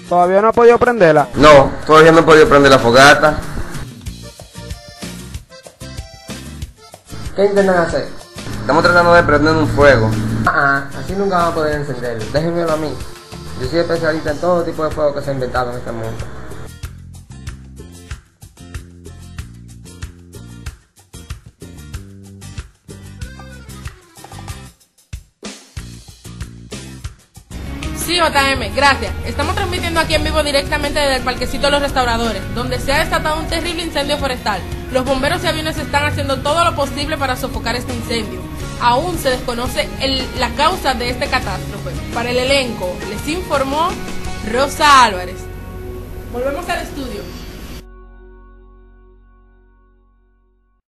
¿Todavía no ha podido prenderla? No, todavía no he podido prender la fogata. ¿Qué intentan hacer? Estamos tratando de prender un fuego. Así nunca van a poder encenderlo. Déjenmelo a mí. Yo soy especialista en todo tipo de fuego que se ha inventado en este mundo. Sí, JM, gracias. Estamos transmitiendo aquí en vivo directamente desde el Parquecito de los Restauradores, donde se ha desatado un terrible incendio forestal. Los bomberos y aviones están haciendo todo lo posible para sofocar este incendio. Aún se desconoce la causa de este catástrofe. Para el elenco, les informó Rosa Álvarez. Volvemos al estudio.